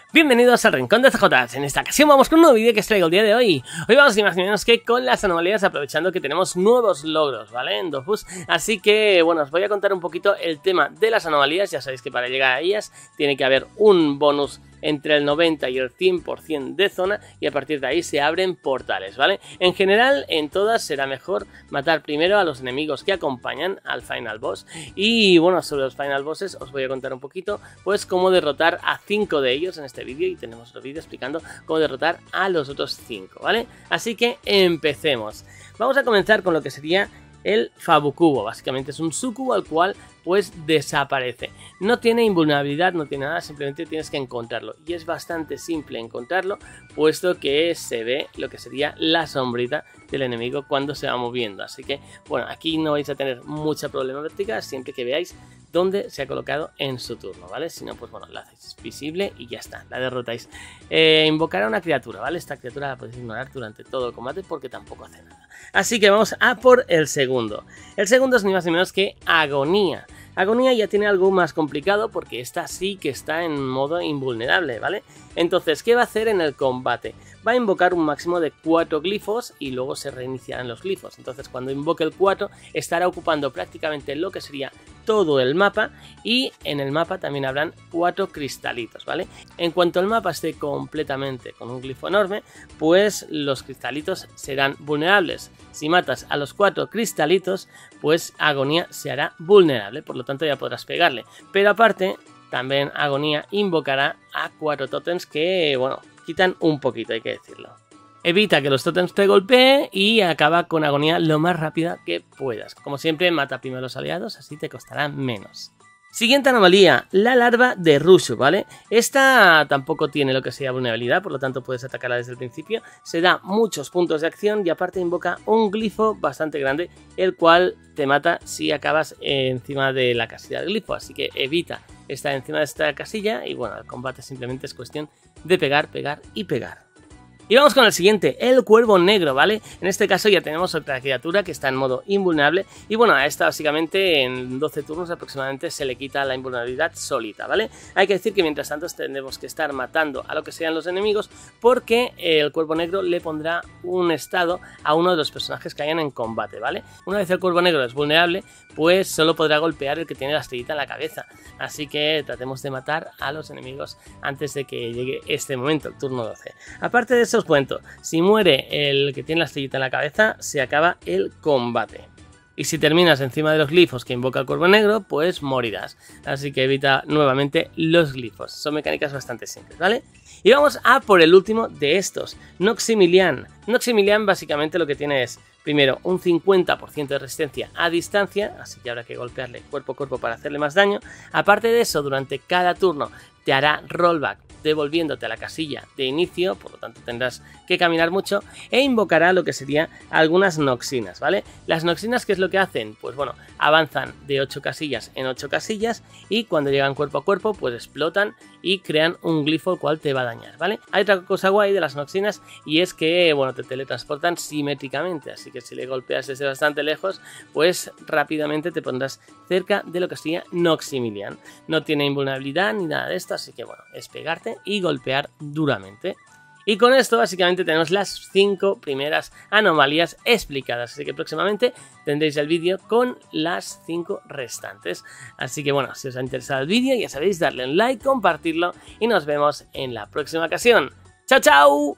Bienvenidos al Rincón de CJ. En esta ocasión vamos con un nuevo vídeo que os traigo el día de hoy. Hoy vamos ni más ni menos que con las anomalías, aprovechando que tenemos nuevos logros, ¿vale? En Dofus. Así que, bueno, os voy a contar un poquito el tema de las anomalías. Ya sabéis que para llegar a ellas tiene que haber un bonus entre el 90 y el 100% de zona, y a partir de ahí se abren portales, ¿vale? En general, en todas será mejor matar primero a los enemigos que acompañan al Final Boss. Y bueno, sobre los Final Bosses os voy a contar un poquito, pues cómo derrotar a 5 de ellos en este vídeo, y tenemos otro vídeo explicando cómo derrotar a los otros 5, ¿vale? Así que empecemos. Vamos a comenzar con lo que sería el Fabucubo. Básicamente es un sucubo al cual pues desaparece. No tiene invulnerabilidad, no tiene nada, simplemente tienes que encontrarlo. Y es bastante simple encontrarlo, puesto que se ve lo que sería la sombrita del enemigo cuando se va moviendo. Así que, bueno, aquí no vais a tener mucha problemática siempre que veáis dónde se ha colocado en su turno, ¿vale? Si no, pues bueno, la hacéis visible y ya está, la derrotáis. Invocar a una criatura, ¿vale? Esta criatura la podéis ignorar durante todo el combate porque tampoco hace nada. Así que vamos a por el segundo. El segundo es ni más ni menos que Agonía. Agonía ya tiene algo más complicado porque esta sí que está en modo invulnerable, ¿vale? Entonces, ¿qué va a hacer en el combate? Va a invocar un máximo de 4 glifos y luego se reiniciarán los glifos. Entonces, cuando invoque el 4, estará ocupando prácticamente lo que sería todo el mapa, y en el mapa también habrán 4 cristalitos, ¿vale? En cuanto el mapa esté completamente con un glifo enorme, pues los cristalitos serán vulnerables. Si matas a los 4 cristalitos, pues Agonía se hará vulnerable, por lo tanto ya podrás pegarle. Pero aparte, también Agonía invocará a 4 tótems que, bueno, quitan un poquito, hay que decirlo. Evita que los tótems te golpeen y acaba con Agonía lo más rápida que puedas. Como siempre, mata primero a los aliados, así te costará menos. Siguiente anomalía, la larva de Rushu, ¿vale? Esta tampoco tiene lo que sea vulnerabilidad, por lo tanto puedes atacarla desde el principio. Se da muchos puntos de acción y aparte invoca un glifo bastante grande, el cual te mata si acabas encima de la casilla del glifo. Así que evita estar encima de esta casilla y bueno, el combate simplemente es cuestión de pegar, pegar y pegar. Y vamos con el siguiente, el Cuervo Negro, ¿vale? En este caso ya tenemos otra criatura que está en modo invulnerable y bueno, a esta básicamente en 12 turnos aproximadamente se le quita la invulnerabilidad solita, ¿vale? Hay que decir que mientras tanto tendremos que estar matando a lo que sean los enemigos porque el Cuervo Negro le pondrá un estado a uno de los personajes que hayan en combate, ¿vale? Una vez el Cuervo Negro es vulnerable, pues solo podrá golpear el que tiene la estrellita en la cabeza, así que tratemos de matar a los enemigos antes de que llegue este momento, el turno 12. Aparte de eso, os cuento, si muere el que tiene la estrellita en la cabeza, se acaba el combate. Y si terminas encima de los glifos que invoca el Cuervo Negro, pues morirás. Así que evita nuevamente los glifos. Son mecánicas bastante simples, ¿vale? Y vamos a por el último de estos, Noximilian. Noximilian básicamente lo que tiene es, primero, un 50% de resistencia a distancia, así que habrá que golpearle cuerpo a cuerpo para hacerle más daño. Aparte de eso, durante cada turno te hará rollback devolviéndote a la casilla de inicio, por lo tanto tendrás que caminar mucho, e invocará lo que serían algunas noxinas, ¿vale? Las noxinas, ¿qué es lo que hacen? Pues bueno, avanzan de 8 casillas en 8 casillas y cuando llegan cuerpo a cuerpo pues explotan y crean un glifo el cual te va a dañar, ¿vale? Hay otra cosa guay de las noxinas y es que, bueno, te teletransportan simétricamente, así que si le golpeas desde bastante lejos, pues rápidamente te pondrás cerca de lo que sería Noximilian. No tiene invulnerabilidad ni nada de esto, así que bueno, es pegarte y golpear duramente. Y con esto básicamente tenemos las 5 primeras anomalías explicadas, así que próximamente tendréis el vídeo con las 5 restantes. Así que bueno, si os ha interesado el vídeo ya sabéis, darle un like, compartirlo y nos vemos en la próxima ocasión. ¡Chao, chao!